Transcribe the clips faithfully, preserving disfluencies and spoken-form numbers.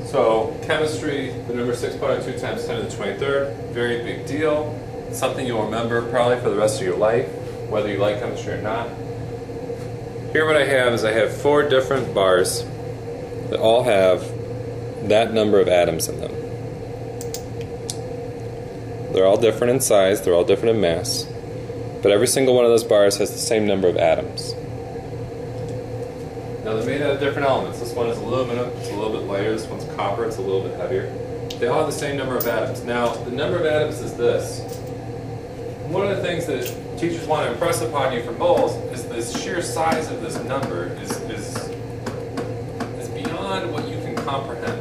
So chemistry, the number six point oh two times ten to the twenty-third, very big deal. Something you'll remember probably for the rest of your life, whether you like chemistry or not. Here what I have is I have four different bars that all have that number of atoms in them. They're all different in size, they're all different in mass, but every single one of those bars has the same number of atoms. Now they're made out of different elements. This one is aluminum, it's a little bit lighter. This one's copper, it's a little bit heavier. They all have the same number of atoms. Now, the number of atoms is this. One of the things that teachers want to impress upon you for moles is the sheer size of this number is, is, is beyond what you can comprehend.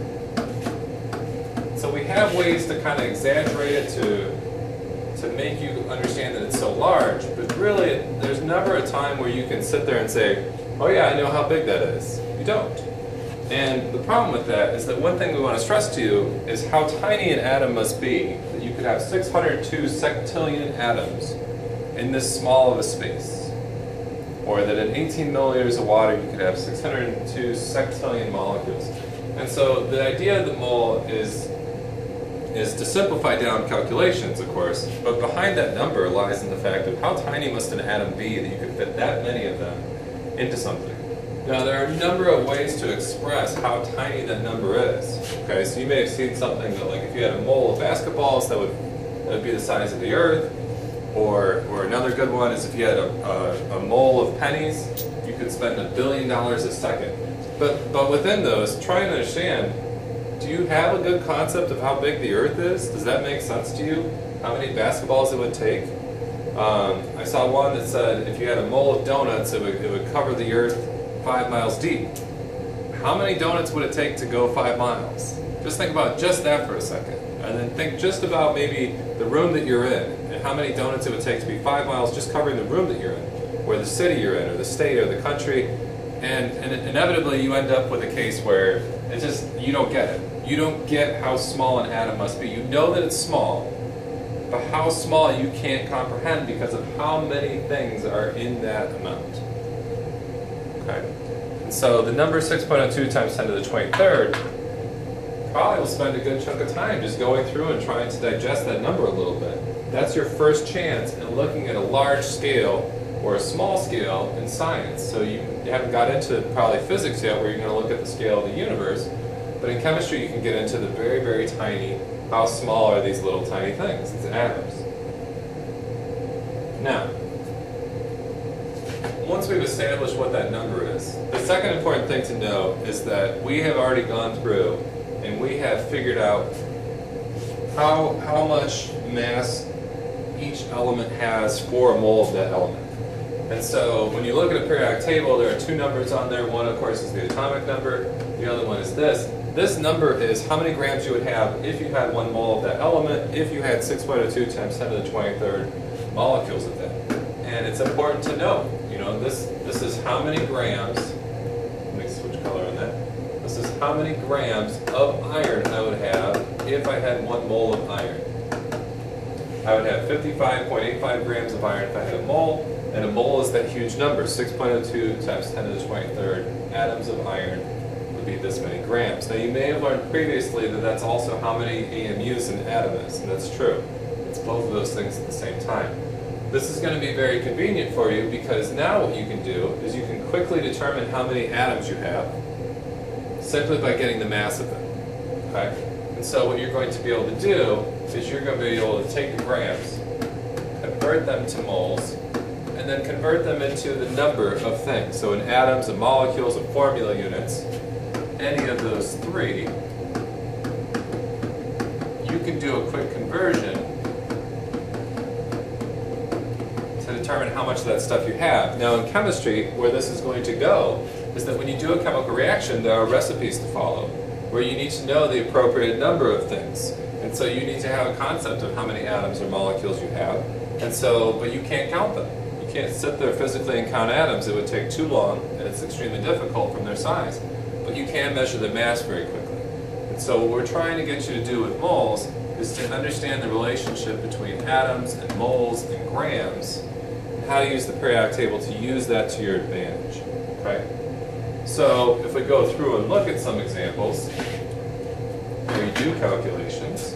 So we have ways to kind of exaggerate it to, to make you understand that it's so large, but really there's never a time where you can sit there and say, oh yeah, I know how big that is. You don't. And the problem with that is that one thing we want to stress to you is how tiny an atom must be that you could have six hundred two sectillion atoms in this small of a space. Or that in eighteen milliliters of water you could have six hundred two sectillion molecules. And so the idea of the mole is, is to simplify down calculations, of course, but behind that number lies in the fact of how tiny must an atom be that you could fit that many of them into something. Now there are a number of ways to express how tiny that number is. Okay, so you may have seen something that, like, if you had a mole of basketballs, that would that would be the size of the Earth. Or, or another good one is if you had a, a, a mole of pennies, you could spend a billion dollars a second. But but within those, try and understand. Do you have a good concept of how big the Earth is? Does that make sense to you? How many basketballs it would take? Um, I saw one that said if you had a mole of donuts, it would, it would cover the Earth five miles deep. How many donuts would it take to go five miles? Just think about just that for a second. And then think just about maybe the room that you're in, and how many donuts it would take to be five miles just covering the room that you're in, or the city you're in, or the state, or the country. And, and inevitably you end up with a case where it just, you don't get it. You don't get how small an atom must be. You know that it's small, but how small you can't comprehend because of how many things are in that amount. Okay? And so the number six point oh two times ten to the twenty-third, probably will spend a good chunk of time just going through and trying to digest that number a little bit. That's your first chance in looking at a large scale or a small scale in science. So you haven't got into probably physics yet where you're going to look at the scale of the universe, but in chemistry you can get into the very, very tiny, how small are these little tiny things, these atoms. Now, once we've established what that number is, the second important thing to know is that we have already gone through and we have figured out how, how much mass each element has for a mole of that element. And so when you look at a periodic table, there are two numbers on there. One, of course, is the atomic number. The other one is this. This number is how many grams you would have if you had one mole of that element, if you had six point oh two times ten to the twenty-third molecules of that. And it's important to know, you know, this, this is how many grams, let me switch color on that. This is how many grams of iron I would have if I had one mole of iron. I would have fifty-five point eight five grams of iron if I had a mole, and a mole is that huge number, six point oh two times ten to the twenty-third atoms of iron would be this many grams. Now you may have learned previously that that's also how many A M Us an atom is, and that's true. It's both of those things at the same time. This is going to be very convenient for you because now what you can do is you can quickly determine how many atoms you have simply by getting the mass of them. Okay? And so what you're going to be able to do is you're going to be able to take the grams, convert them to moles, and then convert them into the number of things. So in atoms and molecules and formula units, any of those three, you can do a quick conversion to determine how much of that stuff you have. Now in chemistry, where this is going to go is that when you do a chemical reaction, there are recipes to follow, where you need to know the appropriate number of things. And so you need to have a concept of how many atoms or molecules you have. And so, but you can't count them. You can't sit there physically and count atoms. It would take too long, and it's extremely difficult from their size. But you can measure the mass very quickly. And so what we're trying to get you to do with moles is to understand the relationship between atoms and moles and grams, and how to use the periodic table to use that to your advantage. Okay? So if we go through and look at some examples, where you do calculations.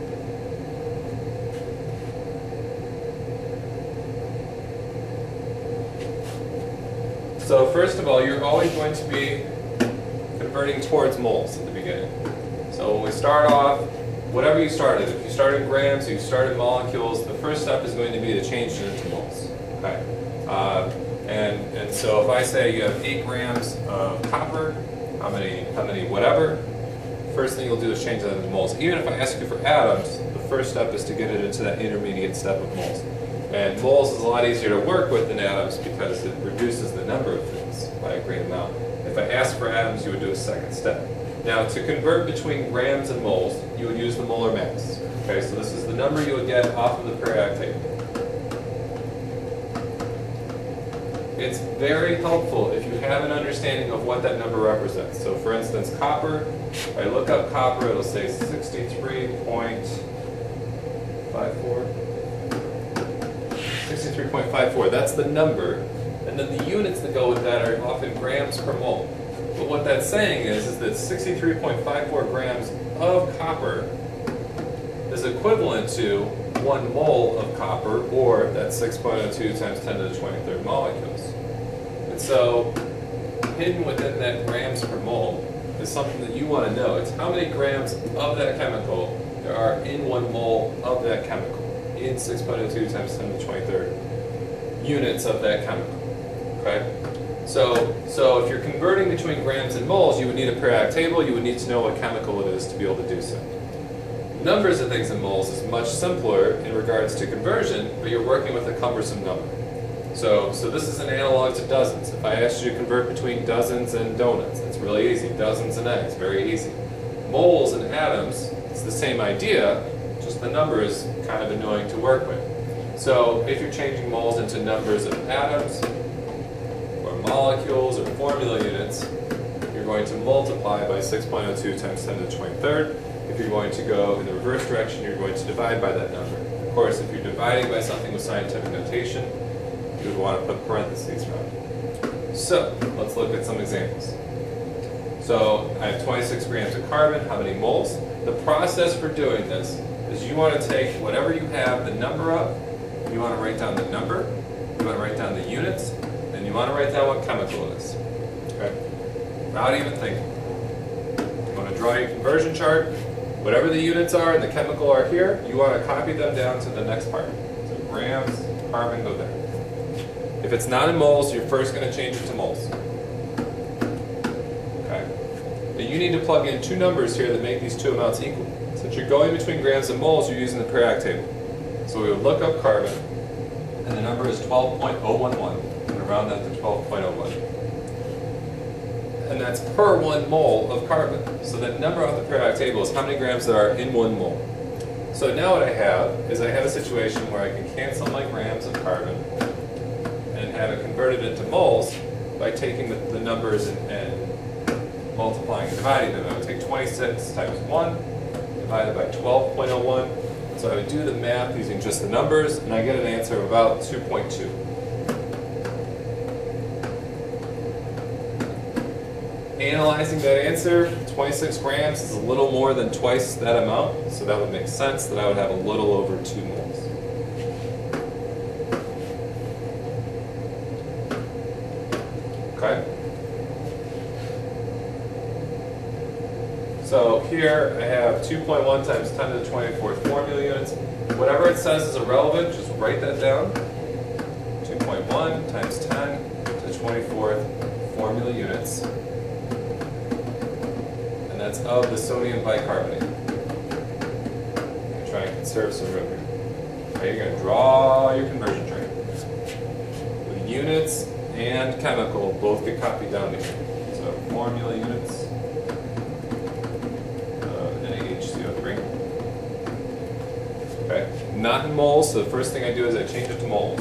So first of all, you're always going to be converting towards moles at the beginning. So when we start off, whatever you started, if you started grams, if you started molecules, the first step is going to be to change it into moles. Okay. Uh, and and so if I say you have eight grams of copper, how many how many whatever, first thing you'll do is change that into moles. Even if I ask you for atoms, the first step is to get it into that intermediate step of moles. And moles is a lot easier to work with than atoms because it reduces the number of things by a great amount. If I ask for atoms, you would do a second step. Now, to convert between grams and moles, you would use the molar mass. Okay, so this is the number you would get off of the periodic table. It's very helpful if you have an understanding of what that number represents. So for instance, copper, if I look up copper, it'll say sixty-three point five four. sixty-three point five four, that's the number. And then the units that go with that are often grams per mole. But what that's saying is, is that sixty-three point five four grams of copper is equivalent to one mole of copper, or that's six point zero two times ten to the twenty-third molecules. And so, hidden within that grams per mole is something that you want to know. It's how many grams of that chemical there are in one mole of that chemical, in six point zero two times ten to the twenty-third units of that chemical. Okay? So, so if you're converting between grams and moles, you would need a periodic table. You would need to know what chemical it is to be able to do so. Numbers of things in moles is much simpler in regards to conversion, but you're working with a cumbersome number. So, so this is an analog to dozens. If I asked you to convert between dozens and donuts, it's really easy. Dozens and eggs, very easy. Moles and atoms, it's the same idea, just the number is kind of annoying to work with. So if you're changing moles into numbers of atoms, or molecules, or formula units, you're going to multiply by six point zero two times ten to the twenty-third. If you're going to go in the reverse direction, you're going to divide by that number. Of course, if you're dividing by something with scientific notation, you would want to put parentheses around it. So, let's look at some examples. So, I have twenty-six grams of carbon. How many moles? The process for doing this is you want to take whatever you have the number of, you want to write down the number, you want to write down the units, and you want to write down what chemical it is. Okay? Without even thinking. You want to draw your conversion chart. Whatever the units are and the chemical are here, you want to copy them down to the next part. So grams, carbon, go there. If it's not in moles, you're first going to change it to moles. Okay? But you need to plug in two numbers here that make these two amounts equal. Since you're going between grams and moles, you're using the periodic table. So we would look up carbon, and the number is twelve point zero one one, and around that to twelve point zero one. And that's per one mole of carbon. So that number off the periodic table is how many grams there are in one mole. So now what I have is I have a situation where I can cancel my grams of carbon and have it converted into moles by taking the, the numbers and, and multiplying and dividing them. I would take twenty-six times one divided by twelve point zero one. So I would do the math using just the numbers, and I get an answer of about two point two. Analyzing that answer, twenty-six grams is a little more than twice that amount, so that would make sense that I would have a little over two moles. Okay? So here I have two point one times ten to the twenty-fourth formula units. Whatever it says is irrelevant, just write that down. two point one times ten to the twenty-fourth formula units. That's of the sodium bicarbonate. I'm going to try and conserve some room here. Okay, you're going to draw your conversion chart. The units and chemical both get copied down here. So formula units of N A H C O three. Okay, not in moles, so the first thing I do is I change it to moles.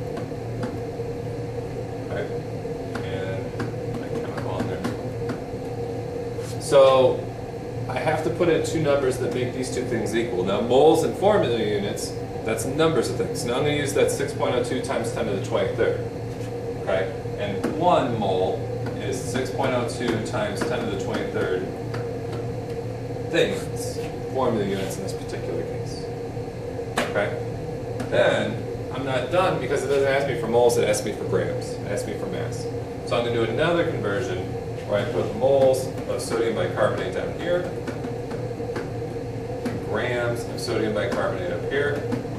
So I have to put in two numbers that make these two things equal. Now moles and formula units, that's numbers of things. Now I'm going to use that six point zero two times ten to the twenty-third. Okay? And one mole is six point zero two times ten to the twenty-third things, formula units in this particular case. Okay? Then, I'm not done because it doesn't ask me for moles, it asks me for grams. It asks me for mass. So I'm going to do another conversion where I put moles of sodium bicarbonate down here, grams of sodium bicarbonate up here.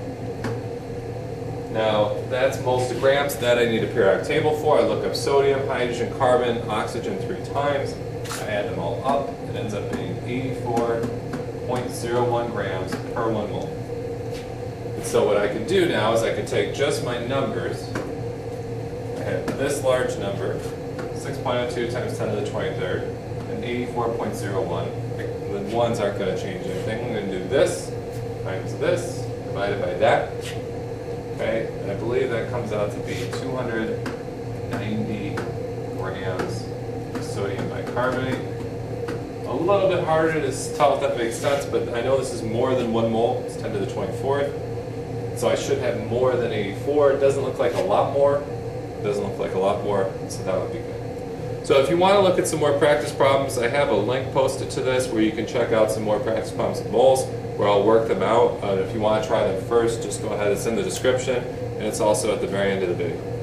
Now, that's moles to grams. That I need a periodic table for. I look up sodium, hydrogen, carbon, oxygen three times. I add them all up. It ends up being eighty-four point zero one grams per one mole. And so what I can do now is I can take just my numbers. I have this large number, six point zero two times ten to the twenty-third, and eighty-four point zero one. The ones aren't going to change anything. I'm going to do this times this, divided by that. Okay, and I believe that comes out to be two hundred ninety grams of sodium bicarbonate. A little bit harder to tell if that makes sense, but I know this is more than one mole. It's ten to the twenty-fourth. So I should have more than eighty-four. It doesn't look like a lot more. It doesn't look like a lot more, so that would be good. So if you want to look at some more practice problems, I have a link posted to this where you can check out some more practice problems with moles, where I'll work them out. Uh, if you want to try them first, just go ahead, it's in the description, and it's also at the very end of the video.